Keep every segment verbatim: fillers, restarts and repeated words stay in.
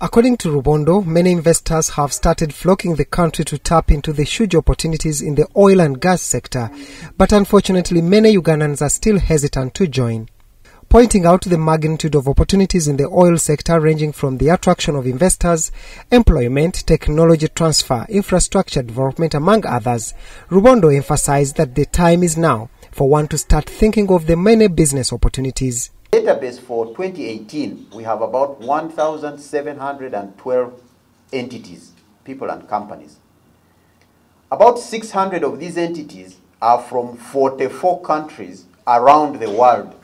According to Rubondo, many investors have started flocking the country to tap into the huge opportunities in the oil and gas sector, but unfortunately many Ugandans are still hesitant to join. Pointing out the magnitude of opportunities in the oil sector ranging from the attraction of investors, employment, technology transfer, infrastructure development, among others, Rubondo emphasized that the time is now for one to start thinking of the many business opportunities. Database for twenty eighteen, we have about one thousand seven hundred twelve entities, people and companies. About six hundred of these entities are from forty-four countries around the world.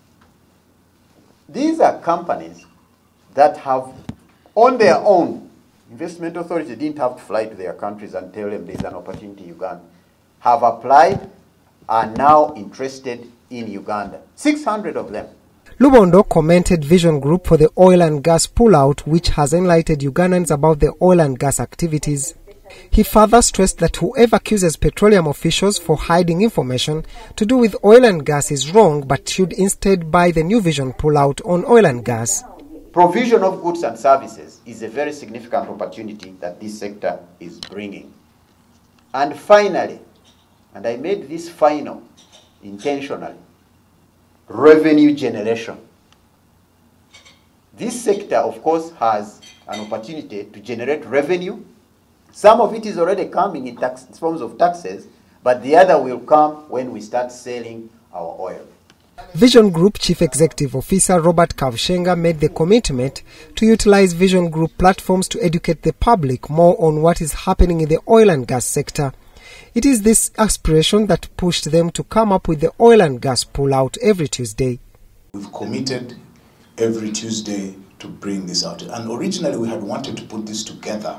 These are companies that have, on their own, investment authorities didn't have to fly to their countries and tell them there's an opportunity in Uganda, have applied, are now interested in Uganda. six hundred of them. Rubondo commented Vision Group for the oil and gas pullout, which has enlightened Ugandans about the oil and gas activities. He further stressed that whoever accuses petroleum officials for hiding information to do with oil and gas is wrong, but should instead buy the new Vision pullout on oil and gas. Provision of goods and services is a very significant opportunity that this sector is bringing. And finally, and I made this final intentionally, revenue generation. This sector, of course, has an opportunity to generate revenue. Some of it is already coming in tax, forms of taxes, but the other will come when we start selling our oil. Vision Group Chief Executive Officer Robert Kavshenga made the commitment to utilize Vision Group platforms to educate the public more on what is happening in the oil and gas sector. It is this aspiration that pushed them to come up with the oil and gas pullout every Tuesday. We've committed every Tuesday to bring this out. And originally we had wanted to put this together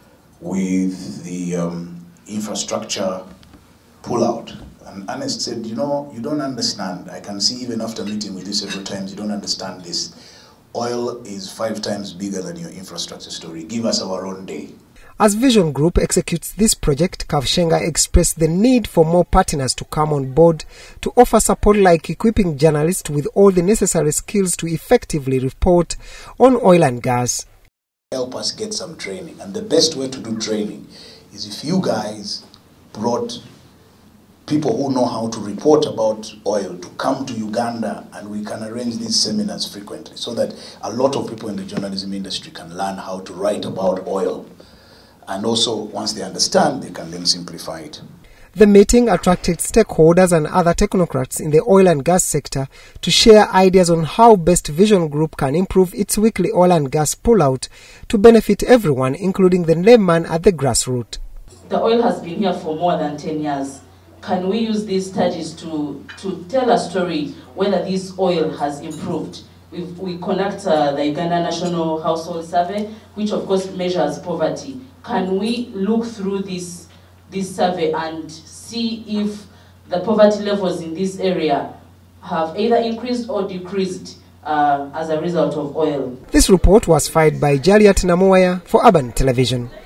with the um, infrastructure pullout. And Ernest said, you know, you don't understand. I can see even after meeting with you several times, you don't understand this. Oil is five times bigger than your infrastructure story. Give us our own day. As Vision Group executes this project, Kavshenga expressed the need for more partners to come on board to offer support, like equipping journalists with all the necessary skills to effectively report on oil and gas. Help us get some training, and the best way to do training is if you guys brought people who know how to report about oil to come to Uganda, and we can arrange these seminars frequently so that a lot of people in the journalism industry can learn how to write about oil. And also, once they understand, they can then simplify it. The meeting attracted stakeholders and other technocrats in the oil and gas sector to share ideas on how best Vision Group can improve its weekly oil and gas pullout to benefit everyone, including the layman at the grassroots. The oil has been here for more than ten years. Can we use these studies to, to tell a story whether this oil has improved? We've, we conduct uh, the Uganda National Household Survey, which of course measures poverty. Can we look through this, this survey and see if the poverty levels in this area have either increased or decreased uh, as a result of oil? This report was filed by Jaliat Namuwaya for Urban Television.